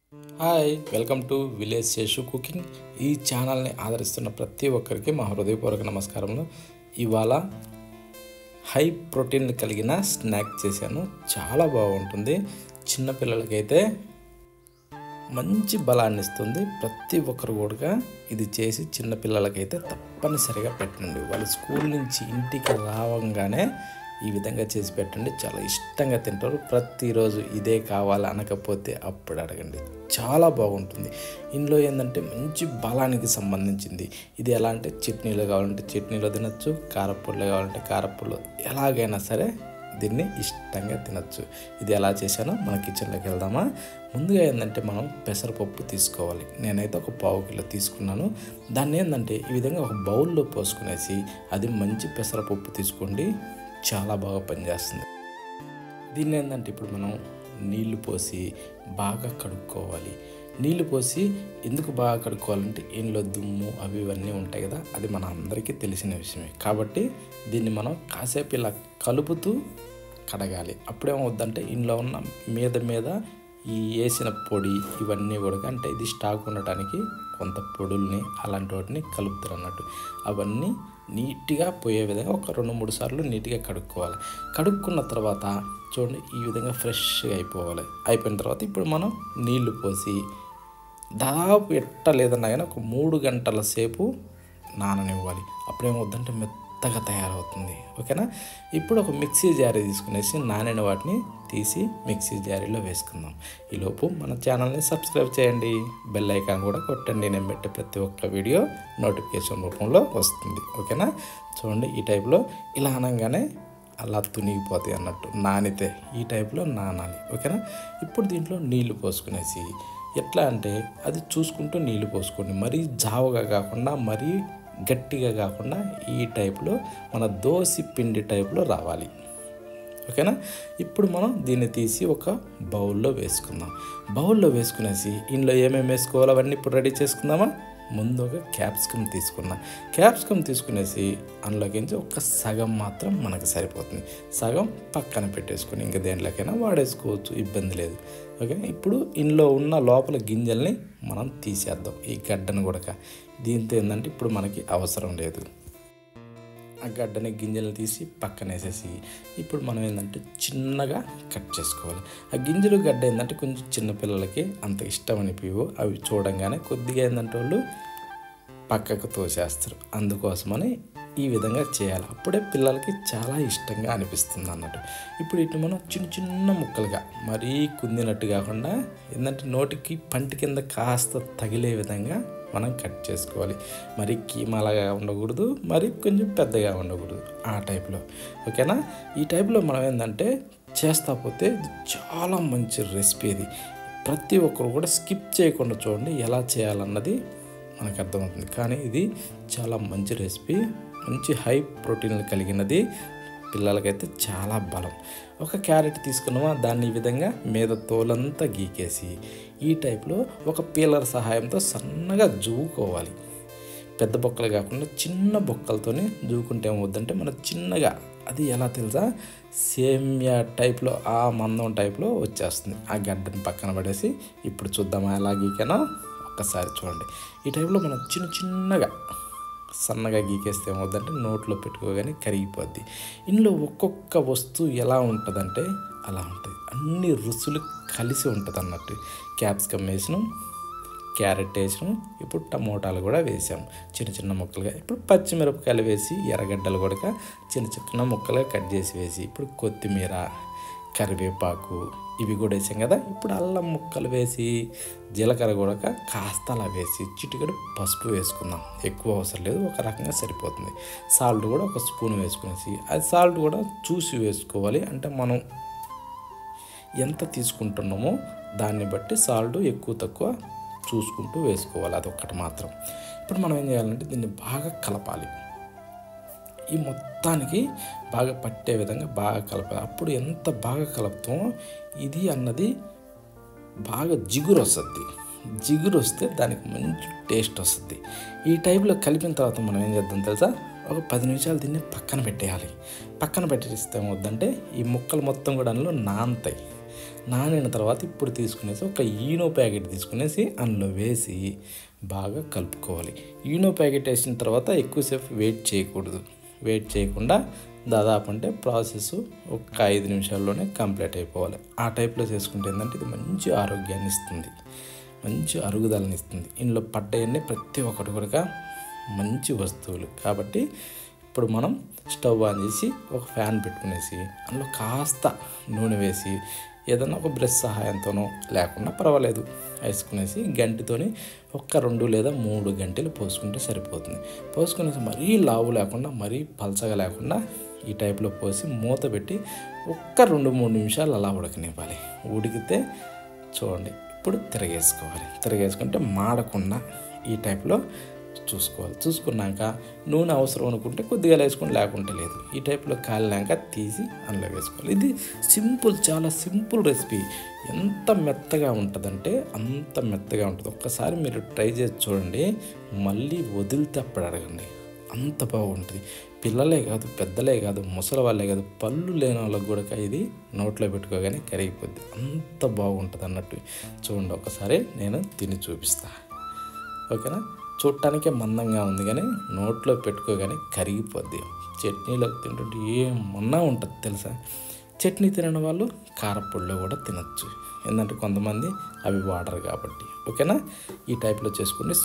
Hi welcome to village Seshu cooking. ఈ ఛానల్ని ఆదరిస్తున్న ప్రతి ఒక్కరికి మా హృదయపూర్వక నమస్కారములు. ఇవాళ హై ప్రోటీన్ కలిగిన స్నాక్ చేశాను. చాలా బాగుంటుంది. చిన్నపిల్లలకైతే మంచి బలాన్ని ఇస్తుంది. ప్రతి ఒక్కరు కూడా ఇది చేసి చిన్నపిల్లలకైతే తప్పనిసరిగా పెట్టండి. వాళ్ళు స్కూల్ నుంచి ఇంటికి రావంగానే ఈ విధంగా చేసి పెట్టండి. చాలా ఇష్టంగా తింటారు. ప్రతిరోజు ఇదే కావాలి అనకపోతే అప్పుడు అడగండి. చాలా బాగుంటుంది. ఇందులో ఏంటంటే మంచి బలానికి సంబంధించింది. ఇది ఎలా అంటే చట్నీలో కావాలంటే చట్నీలో తినచ్చు, కారపొడిలో కావాలంటే కారపొడిలో, ఎలాగైనా సరే దీన్ని ఇష్టంగా తినచ్చు. ఇది ఎలా చేశానో మన కిచెన్లోకి వెళ్దామా. ముందుగా ఏంటంటే మనం పెసరపప్పు తీసుకోవాలి. నేనైతే ఒక 1/2 కిలో తీసుకున్నాను. దాన్ని ఏంటంటే ఈ విధంగా ఒక బౌల్లో పోసుకునేసి, అది మంచి పెసరపప్పు తీసుకోండి, చాలా బాగా పనిచేస్తుంది. దీన్ని ఏంటంటే ఇప్పుడు మనం నీళ్లు పోసి బాగా కడుక్కోవాలి. నీళ్లు పోసి ఎందుకు బాగా కడుక్కోవాలంటే ఇందులో దుమ్ము అవి ఇవన్నీ ఉంటాయి కదా, అది మన అందరికీ తెలిసిన విషయమే. కాబట్టి దీన్ని మనం కాసేపు ఇలా కలుపుతూ కడగాలి. అప్పుడేమవుద్దంటే ఇందులో ఉన్న మీద ఈ వేసిన పొడి ఇవన్నీ కూడా, అంటే ఇది స్టాక్ ఉండటానికి కొంత పొడుల్ని అలాంటి వాటిని కలుపుతారు అన్నట్టు. అవన్నీ నీట్గా పోయే విధంగా ఒక 2-3 సార్లు నీట్గా కడుక్కోవాలి. కడుక్కున్న తర్వాత చూడండి ఈ విధంగా ఫ్రెష్గా అయిపోవాలి. అయిపోయిన తర్వాత ఇప్పుడు మనం నీళ్లు పోసి దాదాపు లేదన్నా కానీ ఒక 3 గంటల సేపు నాననివ్వాలి. అప్పుడేమవుద్దంటే మెత్తగా తయారవుతుంది. ఓకేనా. ఇప్పుడు ఒక మిక్సీ జారీ తీసుకునేసి నానిన వాటిని తీసి మిక్సీ జారీలో వేసుకుందాం. ఈలోపు మన ఛానల్ని సబ్స్క్రైబ్ చేయండి, బెల్ ఐకాన్ కూడా కొట్టండి. నేను పెట్టే ప్రతి ఒక్క వీడియో నోటిఫికేషన్ రూపంలో వస్తుంది. ఓకేనా. చూడండి ఈ టైప్లో ఇలా అనగానే అలా తునిగిపోతాయి అన్నట్టు. నానితే ఈ టైప్లో నానాలి. ఓకేనా. ఇప్పుడు దీంట్లో నీళ్లు పోసుకునేసి, ఎట్లా అంటే అది చూసుకుంటూ నీళ్లు పోసుకోండి. మరీ జావగా కాకుండా మరీ గట్టిగా కాకుండా ఈ టైప్లో మన దోశ పిండి టైప్లో రావాలి. ఓకేనా. ఇప్పుడు మనం దీన్ని తీసి ఒక బౌల్లో వేసుకుందాం. బౌల్లో వేసుకునేసి ఇందులో ఏమేమి వేసుకోవాలో అవన్నీ ఇప్పుడు రెడీ చేసుకుందామా. ముందు ఒక క్యాప్సికమ్ తీసుకునేసి అందులోకించి ఒక సగం మాత్రం మనకు సరిపోతుంది. సగం పక్కన పెట్టేసుకొని ఇంకా దేంట్లోకైనా వాడేసుకోవచ్చు, ఇబ్బంది లేదు. ఓకే. ఇప్పుడు ఇందులో ఉన్న లోపల గింజల్ని మనం తీసేద్దాం. ఈ గడ్డను కూడా దీంతో ఏంటంటే ఇప్పుడు మనకి అవసరం లేదు. ఆ గడ్డని గింజలు తీసి పక్కన వేసేసి ఇప్పుడు మనం ఏంటంటే చిన్నగా కట్ చేసుకోవాలి. ఆ గింజలు గడ్డ ఏంటంటే కొంచెం చిన్నపిల్లలకి అంత ఇష్టం అనిపివు. అవి చూడంగానే కొద్దిగా ఏంటంటే వాళ్ళు పక్కకు తోసేస్తారు. అందుకోసమని ఈ విధంగా చేయాలి. అప్పుడే పిల్లలకి చాలా ఇష్టంగా అనిపిస్తుంది అన్నట్టు. ఇప్పుడు ఇటు మనం చిన్న ముక్కలుగా, మరీ కుందినట్టు కాకుండా ఏంటంటే నోటికి పంటి కింద కాస్త తగిలే విధంగా మనం కట్ చేసుకోవాలి. మరి కీమాలాగా ఉండకూడదు, మరి కొంచెం పెద్దగా ఉండకూడదు, ఆ టైప్లో. ఓకేనా. ఈ టైప్లో మనం ఏంటంటే చేస్తా పోతే చాలా మంచి రెసిపీ. ఇది ప్రతి ఒక్కరు కూడా స్కిప్ చేయకుండా చూడండి, ఎలా చేయాలన్నది మనకు అర్థమవుతుంది. కానీ ఇది చాలా మంచి రెసిపీ, మంచి హై ప్రోటీన్లు కలిగినది. పిల్లలకైతే చాలా బలం. ఒక క్యారెట్ తీసుకున్నామా, దాన్ని ఈ విధంగా మీద తోలంతా గీకేసి ఈ టైప్లో ఒక పీలర్ సహాయంతో సన్నగా జూకోవాలి. పెద్ద బొక్కలు కాకుండా చిన్న బొక్కలతోనే జూకుంటే ఏమవుద్దంటే మన చిన్నగా, అది ఎలా తెలుసా, సేమియా టైప్లో ఆ మందం టైప్లో వచ్చేస్తుంది. ఆ గడ్డని పక్కన పడేసి ఇప్పుడు చూద్దామా ఎలా గీకానో ఒక్కసారి చూడండి. ఈ టైప్లో మనం చిన్నగా సన్నగా గీకేస్తే ఏమవుద్దంటే నోట్లో పెట్టుకోగానే కరిగిపోద్ది. ఇందులో ఒక్కొక్క వస్తువు ఎలా ఉంటుందంటే అలా ఉంటుంది. అన్ని రుచులు కలిసి ఉంటుంది అన్నట్టు. క్యాప్సికమ్ వేసినాం, క్యారెట్ వేసినాం, ఇప్పుడు టమోటాలు కూడా వేసాం చిన్న ముక్కలుగా. ఇప్పుడు పచ్చిమిరపకాయలు వేసి, ఎర్రగడ్డలు కూడా చిన్న ముక్కలుగా కట్ చేసి వేసి, ఇప్పుడు కొత్తిమీర, కరివేపాకు ఇవి కూడా వేసాం కదా. ఇప్పుడు అల్లం ముక్కలు వేసి, జీలకర్ర కూడా కాస్త అలా వేసి, చిటికెడు పసుపు వేసుకుందాం. ఎక్కువ అవసరం లేదు, ఒక రకంగా సరిపోతుంది. సాల్ట్ కూడా ఒక స్పూన్ వేసుకునేసి, అది సాల్ట్ కూడా చూసి వేసుకోవాలి. అంటే మనం ఎంత తీసుకుంటున్నామో దాన్ని బట్టి సాల్ట్ ఎక్కువ తక్కువ చూసుకుంటూ వేసుకోవాలి. అదొక్కటి మాత్రం. ఇప్పుడు మనం ఏం చేయాలంటే దీన్ని బాగా కలపాలి. ఈ మొత్తానికి బాగా పట్టే విధంగా బాగా కలపాలి. అప్పుడు ఎంత బాగా కలుపుతామో ఇది అన్నది బాగా జిగురు వస్తుంది. జిగురు వస్తే దానికి మంచి టేస్ట్ వస్తుంది. ఈ టైప్లో కలిపిన తర్వాత మనం ఏం చేద్దాం తెలుసా, ఒక 10 నిమిషాలు దీన్ని పక్కన పెట్టేయాలి. పక్కన పెట్టేస్తే ఏమవుద్దంటే ఈ ముక్కలు మొత్తం కూడా అందులో నానతాయి. నానిన తర్వాత ఇప్పుడు తీసుకునేసి ఒక ఈనో ప్యాకెట్ తీసుకునేసి అందులో వేసి బాగా కలుపుకోవాలి. ఈనో ప్యాకెట్ వేసిన తర్వాత ఎక్కువసేపు వెయిట్ చేయకూడదు. వెయిట్ చేయకుండా దాదాపు అంటే ప్రాసెస్ ఒక 5 నిమిషాల్లోనే కంప్లీట్ అయిపోవాలి. ఆ టైప్లో చేసుకుంటే ఏంటంటే ఇది మంచి ఆరోగ్యాన్ని ఇస్తుంది, మంచి అరుగుదలని ఇస్తుంది. ఇందులో పడ్డాయన్నీ ప్రతి ఒక్కటి కూడా మంచి వస్తువులు. కాబట్టి ఇప్పుడు మనం స్టవ్ ఆన్ చేసి ఒక ఫ్యాన్ పెట్టుకునేసి అందులో కాస్త నూనె వేసి ఏదన్నా ఒక బ్రష్ సహాయంతోనో లేకుండా పర్వాలేదు వేసుకునేసి గంటితోని ఒక్క 2 లేదా 3 గంటలు పోసుకుంటే సరిపోతుంది. పోసుకునేసి మరీ లావు లేకుండా మరీ పలచగా లేకుండా ఈ టైప్లో పోసి మూత పెట్టి ఒక్క 2-3 నిమిషాలు అలా ఉడకనివ్వాలి. ఉడికితే చూడండి ఇప్పుడు తిరగేసుకుంటే మాడకుండా ఈ టైప్లో చూసుకోవాలి. చూసుకున్నాక నూనె అవసరం అనుకుంటే కొద్దిగా వేసుకొని లేకుంటే లేదు. ఈ టైప్లో కాలినాక తీసి అందులో వేసుకోవాలి. ఇది సింపుల్, చాలా సింపుల్ రెసిపీ. ఎంత మెత్తగా ఉంటుందంటే అంత మెత్తగా ఉంటుంది. ఒక్కసారి మీరు ట్రై చేసి చూడండి, మళ్ళీ వదిలితే అప్పుడు అడగండి. అంత బాగుంటుంది. పిల్లలే కాదు, పెద్దలే కాదు, ముసలి వాళ్ళే కాదు, పళ్ళు లేని వాళ్ళకి కూడా ఇది నోట్లో పెట్టుకోగానే కరిగిపోద్ది. అంత బాగుంటుంది అన్నట్టు. చూడండి ఒకసారి నేను తిని చూపిస్తా, ఓకేనా? చూడటానికే మందంగా ఉంది కానీ నోట్లో పెట్టుకోగానే కరిగిపోద్ది. చట్నీలో తింటుంటే ఏమన్నా ఉంటుంది తెలుసా. చట్నీ తినని వాళ్ళు కారపొడిలో కూడా తినచ్చు, ఎందుకంటే కొంతమంది అవి వాడరు కాబట్టి. ఓకేనా? ఈ టైప్లో చేసుకుని